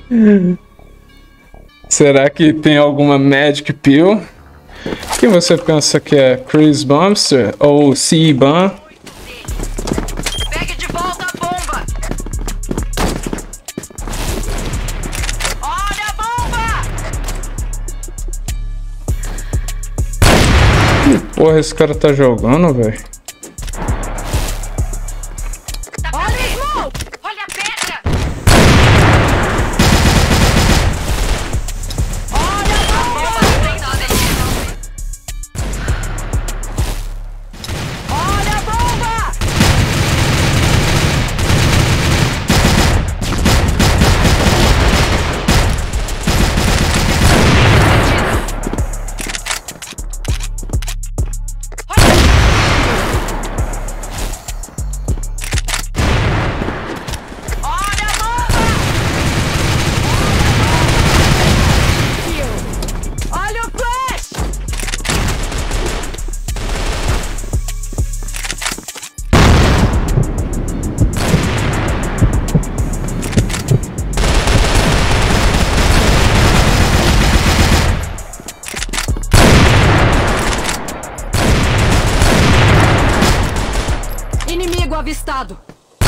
Será que tem alguma Magic Pill? Quem você pensa que é? Chris Bumster ou C-Bum? Pegue de volta a bomba! Olha a bomba! Que porra esse cara tá jogando, velho? Olha o smoke! Olha a pedra! Olha a bomba! Olha a bomba! Olha a bomba! Olha o flash! Inimigo avistado.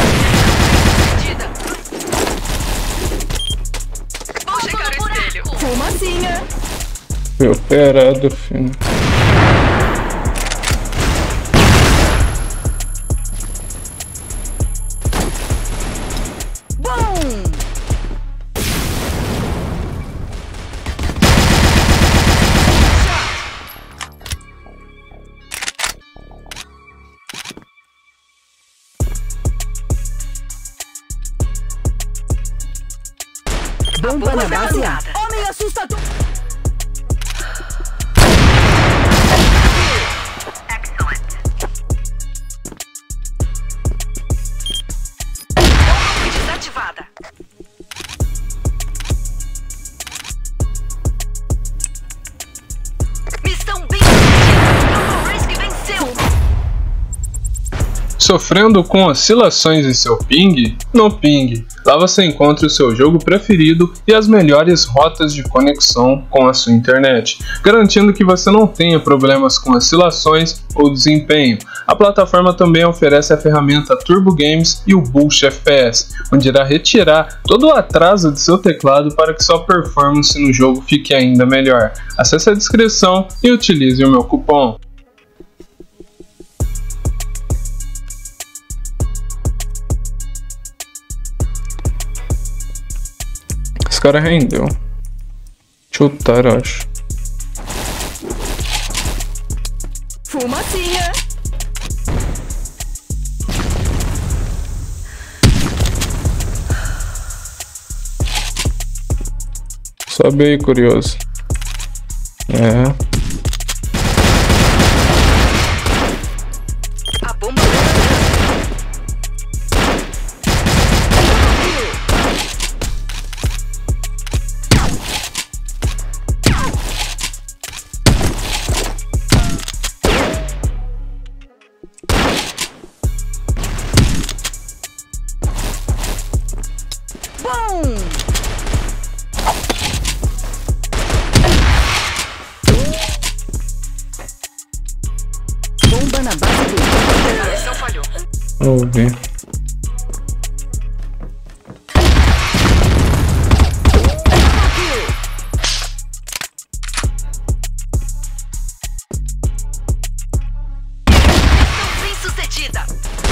Vou checar o espelho. Fumacinha. Fui operado, filho. Bum! Bomba na base A. Homem assustador. Bomba foi desativada. Missão bem sucedida. Double Risk venceu. Sofrendo com oscilações em seu ping? No Ping. Lá você encontra o seu jogo preferido e as melhores rotas de conexão com a sua internet, garantindo que você não tenha problemas com oscilações ou desempenho. A plataforma também oferece a ferramenta Turbo Games e o Boost FPS, onde irá retirar todo o atraso de seu teclado para que sua performance no jogo fique ainda melhor. Acesse a descrição e utilize o meu cupom. Esse cara rendeu. Chutar, eu acho. Fumacinha. Sobe aí, curioso. É. A bomba. Bum! Bomba na base B. A missão falhou. Vamos ver. Missão bem sucedida.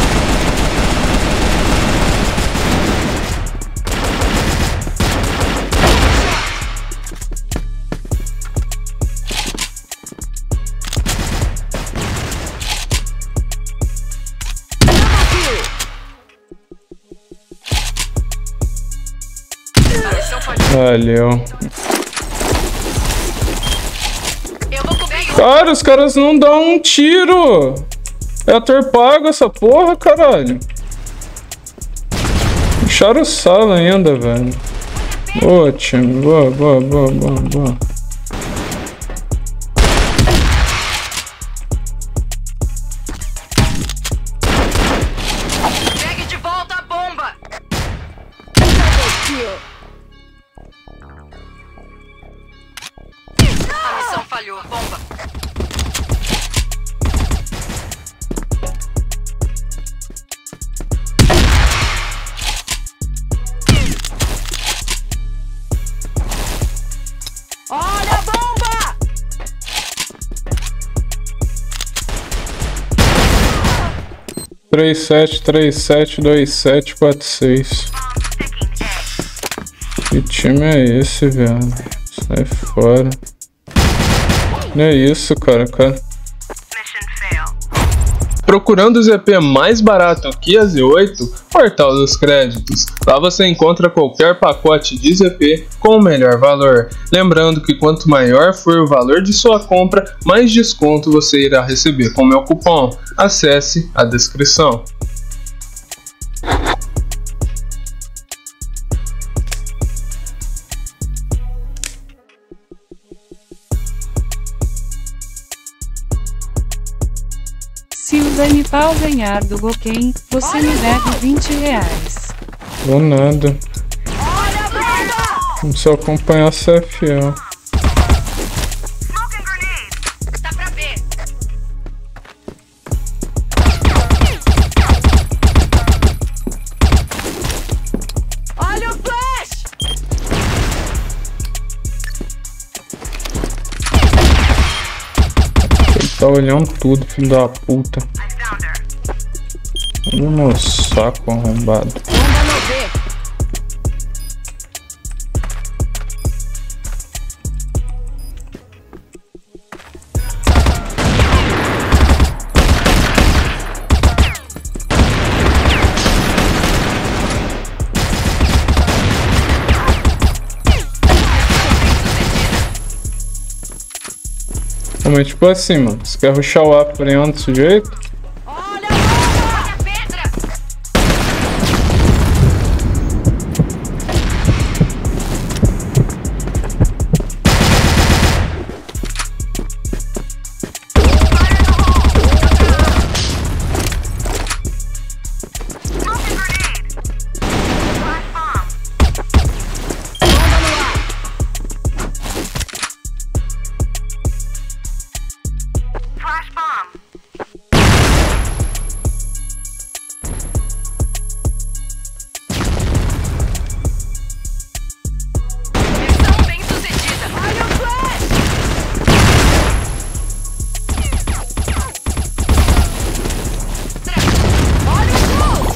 A missão falhou. Valeu. Eu vou cobrir o Cara, os caras não dão um tiro. É ator pago essa porra, caralho. Fecharam o sala ainda, velho. Boa, time. Boa, boa, boa, boa, boa. Pegue de volta a bomba. a bomba. Olha a bomba! Três sete 274746. Que time é esse, velho? Sai fora. Olha isso, cara. Procurando o ZP mais barato que a Z8, Portal dos Créditos. Lá você encontra qualquer pacote de ZP com o melhor valor. Lembrando que quanto maior for o valor de sua compra, mais desconto você irá receber com meu cupom. Acesse a descrição. Se o Danipal ganhar do Goken, você me deve R$20. Vou nada. Olha a bomba! Vamos só acompanhar a CFL. Tá pra ver. Olha o flash! Ele tá olhando tudo, filho da puta. Olha o meu saco arrombado. Bomba no B. Mas tipo assim, mano. Você quer rushar o A por aí desse jeito? Olha a bomba! Olha a pedra. Bomba no ar! Flash bomb. Missão bem sucedida. Olha o flash! Olha o gol!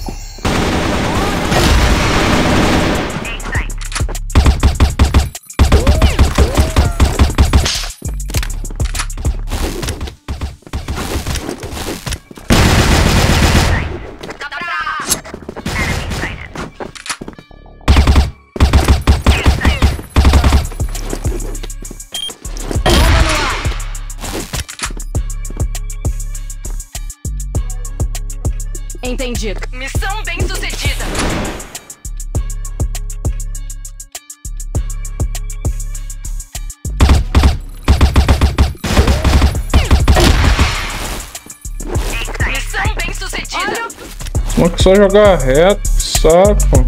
Tá pra. Enemy sighted. Bomba no ar! Entendido. Missão bem sucedida. Missão bem sucedida. Olha o... Como é que só jogar reto? Saco.